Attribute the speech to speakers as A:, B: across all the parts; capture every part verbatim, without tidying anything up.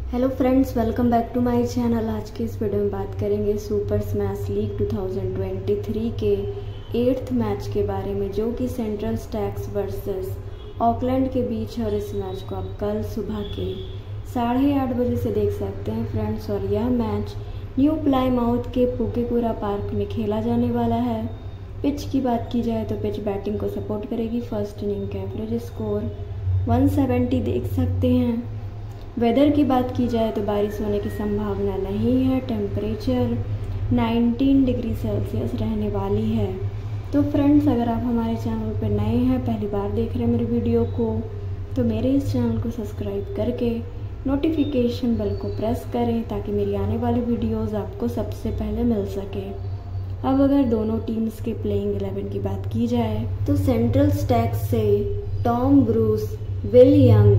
A: Hello friends, welcome back to my channel. आज की इस वीडियो में बात करेंगे सुपर स्मैश लीग दो हज़ार तेईस के एट्थ मैच के बारे में, जो कि सेंट्रल स्टैक्स वर्सेस ऑकलैंड के बीच है। और इस मैच को आप कल सुबह के साढ़े आठ बजे से देख सकते हैं फ्रेंड्स। और यह मैच न्यू प्लाईमाउथ के पुकेपुरा पार्क में खेला जाने वाला है। पिच की बात की जाए तो पिच बैटिंग को सपोर्ट करेगी। फर्स्ट इनिंग का एवरेज स्कोर एक सौ सत्तर देख सकते हैं। वेदर की बात की जाए तो बारिश होने की संभावना नहीं है। टेम्परेचर उन्नीस डिग्री सेल्सियस रहने वाली है। तो फ्रेंड्स, अगर आप हमारे चैनल पर नए हैं, पहली बार देख रहे हैं मेरी वीडियो को, तो मेरे इस चैनल को सब्सक्राइब करके नोटिफिकेशन बेल को प्रेस करें ताकि मेरी आने वाली वीडियोज़ आपको सबसे पहले मिल सके। अब अगर दोनों टीम्स के प्लेइंग इलेवन की बात की जाए तो सेंट्रल स्टैक्स से Tom Bruce, Will Young,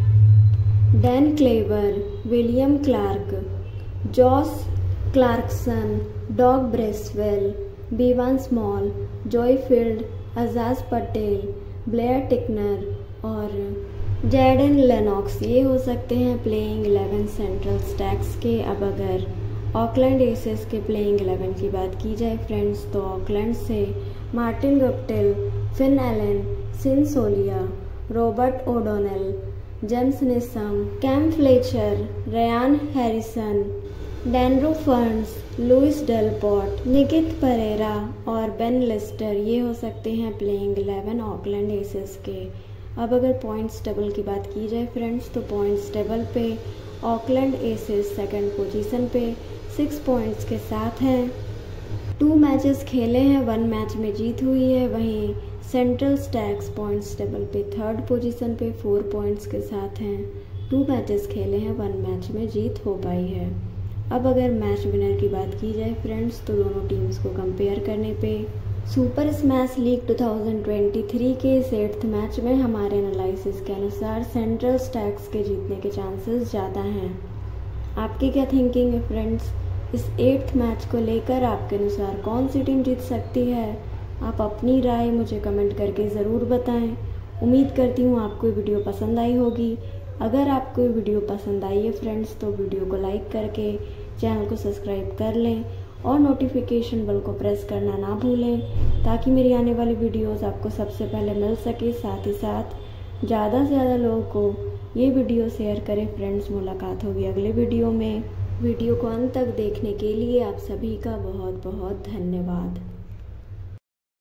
A: Dane Cleaver, William Clarke, Josh Clarkson, Doug Bracewell, Bevan Small, Joey Field, Ajaz Patel, Blair Tickner और जैडन लेनॉक्स, ये हो सकते हैं प्लेइंग इलेवन सेंट्रल स्टैक्स के। अब अगर ऑकलैंड एसेस के प्लेइंग इलेवन की बात की जाए फ्रेंड्स, तो ऑकलैंड से Martin Guptill, Finn Allen, Sean Solia, Robert O'Donnell, James Neesham, Cam Fletcher, Ryan Harrison, Danru Ferns, Louis Delport, Nikit Perera और बेन लिस्टर, ये हो सकते हैं प्लेइंग इलेवन ऑकलैंड एसेस के। अब अगर पॉइंट्स टेबल की बात की जाए फ्रेंड्स, तो पॉइंट्स टेबल पे ऑकलैंड एसेस सेकंड पोजीशन पे सिक्स पॉइंट्स के साथ हैं। टू मैचेस खेले हैं, वन मैच में जीत हुई है। वहीं सेंट्रल स्टैक्स पॉइंट्स टेबल पे थर्ड पोजीशन पे फोर पॉइंट्स के साथ हैं। टू मैचेस खेले हैं, वन मैच में जीत हो पाई है। अब अगर मैच विनर की बात की जाए फ्रेंड्स, तो दोनों टीम्स को कंपेयर करने पे सुपर स्मैश लीग दो हज़ार तेईस के इस एट्थ मैच में हमारे एनालिसिस के अनुसार सेंट्रल स्टैक्स के जीतने के चांसेस ज़्यादा हैं। आपकी क्या थिंकिंग है फ्रेंड्स? इस एट्थ मैच को लेकर आपके अनुसार कौन सी टीम जीत सकती है? आप अपनी राय मुझे कमेंट करके ज़रूर बताएं। उम्मीद करती हूँ आपको वीडियो पसंद आई होगी। अगर आपको वीडियो पसंद आई है फ्रेंड्स, तो वीडियो को लाइक करके चैनल को सब्सक्राइब कर लें और नोटिफिकेशन बेल को प्रेस करना ना भूलें ताकि मेरी आने वाली वीडियोस आपको सबसे पहले मिल सके। साथ ही साथ ज़्यादा से ज़्यादा लोगों को ये वीडियो शेयर करें फ्रेंड्स। मुलाकात होगी अगले वीडियो में। वीडियो को अंत तक देखने के लिए आप सभी का बहुत बहुत धन्यवाद।